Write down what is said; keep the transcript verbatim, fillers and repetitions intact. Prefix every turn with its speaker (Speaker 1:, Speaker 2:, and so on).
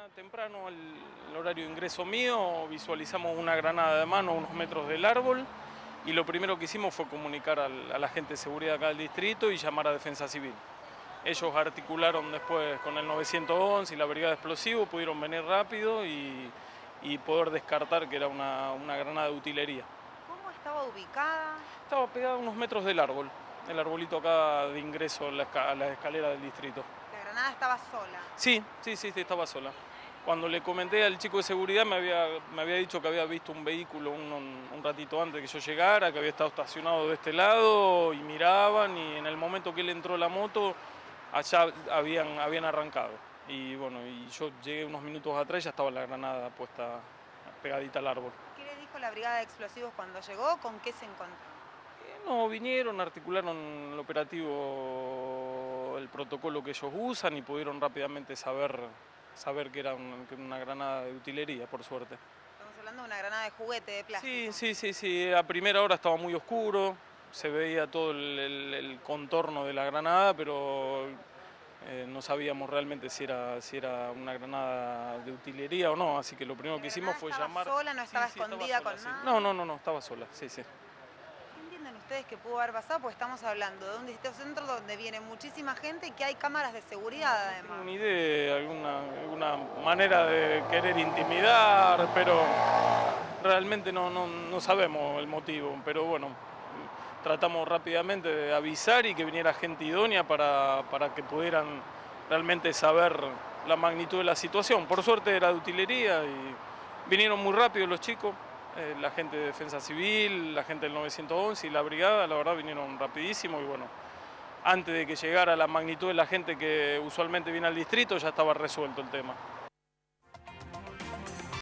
Speaker 1: mañana temprano, al el horario de ingreso mío, visualizamos una granada de mano a unos metros del árbol y lo primero que hicimos fue comunicar al, a la gente de seguridad acá del distrito y llamar a Defensa Civil. Ellos articularon después con el nueve once y la brigada de explosivos, pudieron venir rápido y, y poder descartar que era una, una granada de utilería.
Speaker 2: ¿Cómo estaba ubicada?
Speaker 1: Estaba pegada a unos metros del árbol, el arbolito acá de ingreso a la, a la escalera del distrito.
Speaker 2: La granada estaba sola.
Speaker 1: Sí, sí, sí, sí, estaba sola. Cuando le comenté al chico de seguridad me había, me había dicho que había visto un vehículo un, un, un ratito antes de que yo llegara, que había estado estacionado de este lado y miraban, y en el momento que él entró a la moto, allá habían, habían arrancado. Y bueno, y yo llegué unos minutos atrás y ya estaba la granada puesta pegadita al árbol.
Speaker 2: ¿Qué le dijo la brigada de explosivos cuando llegó? ¿Con qué se encontró?
Speaker 1: Eh, no, vinieron, articularon el operativo, el protocolo que ellos usan y pudieron rápidamente saber, saber que era un, que una granada de utilería, por suerte.
Speaker 2: Estamos hablando de una granada de juguete, de plástico.
Speaker 1: Sí, sí, sí, sí. A primera hora estaba muy oscuro, se veía todo el, el, el contorno de la granada, pero eh, no sabíamos realmente si era, si era una granada de utilería o no, así que lo primero que hicimos fue
Speaker 2: ¿Estaba
Speaker 1: llamar...
Speaker 2: sola, no estaba
Speaker 1: Sí, sí,
Speaker 2: escondida
Speaker 1: estaba sola,
Speaker 2: con
Speaker 1: sí.
Speaker 2: nada?
Speaker 1: No, no, no, no, estaba sola, sí, sí.
Speaker 2: ¿Qué entienden ustedes que pudo haber pasado? Porque estamos hablando de un distrito centro donde viene muchísima gente y que hay cámaras de seguridad
Speaker 1: No
Speaker 2: además.
Speaker 1: tengo ni idea, alguna, alguna manera de querer intimidar, pero realmente no, no, no sabemos el motivo. Pero bueno, tratamos rápidamente de avisar y que viniera gente idónea para, para que pudieran realmente saber la magnitud de la situación. Por suerte era de utilería y vinieron muy rápido los chicos, eh, la gente de Defensa Civil, la gente del nueve once y la brigada, la verdad vinieron rapidísimo y bueno, antes de que llegara la magnitud de la gente que usualmente viene al distrito ya estaba resuelto el tema.